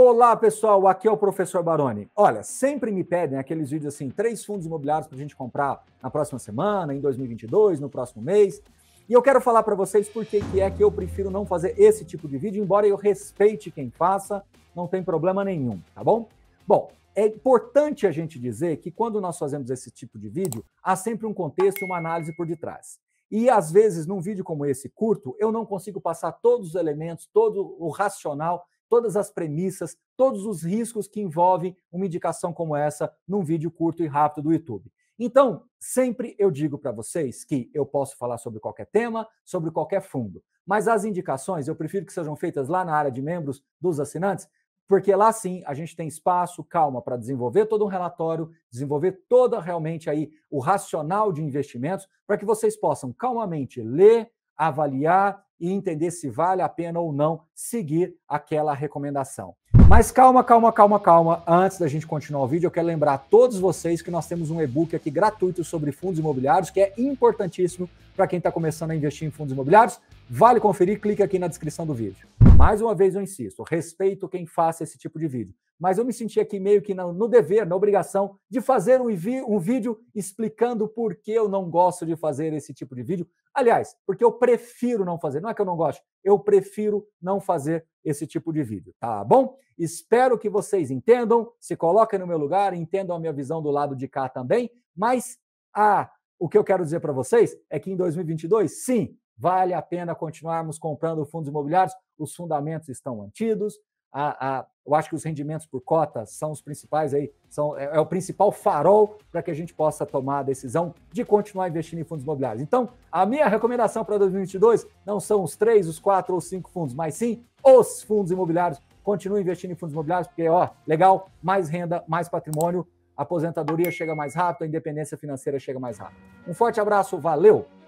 Olá, pessoal, aqui é o professor Baroni. Olha, sempre me pedem aqueles vídeos assim, 3 fundos imobiliários para a gente comprar na próxima semana, em 2022, no próximo mês. E eu quero falar para vocês por que é que eu prefiro não fazer esse tipo de vídeo, embora eu respeite quem faça, não tem problema nenhum, tá bom? Bom, é importante a gente dizer que quando nós fazemos esse tipo de vídeo, há sempre um contexto e uma análise por detrás. E às vezes, num vídeo como esse curto, eu não consigo passar todos os elementos, todo o racional, todas as premissas, todos os riscos que envolvem uma indicação como essa num vídeo curto e rápido do YouTube. Então, sempre eu digo para vocês que eu posso falar sobre qualquer tema, sobre qualquer fundo, mas as indicações eu prefiro que sejam feitas lá na área de membros dos assinantes, porque lá sim a gente tem espaço, calma, para desenvolver todo um relatório, desenvolver toda realmente aí o racional de investimentos, para que vocês possam calmamente ler, avaliar e entender se vale a pena ou não seguir aquela recomendação. Mas calma, calma, calma, calma. Antes da gente continuar o vídeo, eu quero lembrar a todos vocês que nós temos um e-book aqui gratuito sobre fundos imobiliários, que é importantíssimo para quem está começando a investir em fundos imobiliários. Vale conferir, clica aqui na descrição do vídeo. Mais uma vez eu insisto, respeito quem faça esse tipo de vídeo, mas eu me senti aqui meio que no dever, na obrigação de fazer um vídeo explicando por que eu não gosto de fazer esse tipo de vídeo. Aliás, porque eu prefiro não fazer, não é que eu não gosto, eu prefiro não fazer esse tipo de vídeo, tá bom? Espero que vocês entendam, se coloquem no meu lugar, entendam a minha visão do lado de cá também, mas o que eu quero dizer para vocês é que em 2022, sim, vale a pena continuarmos comprando fundos imobiliários, os fundamentos estão mantidos, eu acho que os rendimentos por cotas são os principais aí, é o principal farol para que a gente possa tomar a decisão de continuar investindo em fundos imobiliários. Então, a minha recomendação para 2022 não são os 3, os 4 ou 5 fundos, mas sim os fundos imobiliários. Continue investindo em fundos imobiliários, porque, legal, mais renda, mais patrimônio, a aposentadoria chega mais rápido, a independência financeira chega mais rápido. Um forte abraço, valeu!